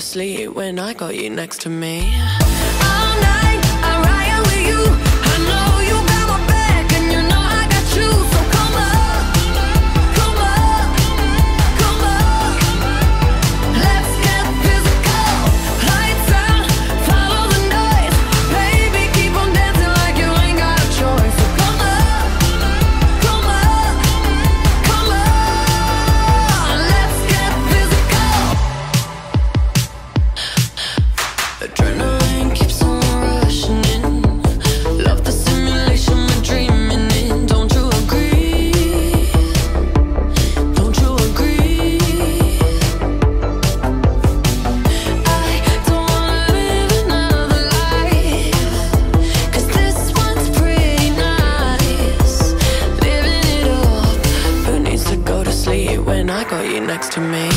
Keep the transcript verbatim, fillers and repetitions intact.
sleep when I got you next to me. All night I ride with you. I know you got my back and you know I got you. So come up, come up, come up. Let's get physical. Lights out, follow the noise. Baby, keep on dancing like you ain't got a choice. So come up, come up, come on. Let's get physical. Adrenaline keeps on rushing in. Love the simulation we're dreaming in. Don't you agree? Don't you agree? I don't wanna live another life, 'cause this one's pretty nice. Living it up. Who needs to go to sleep when I got you next to me?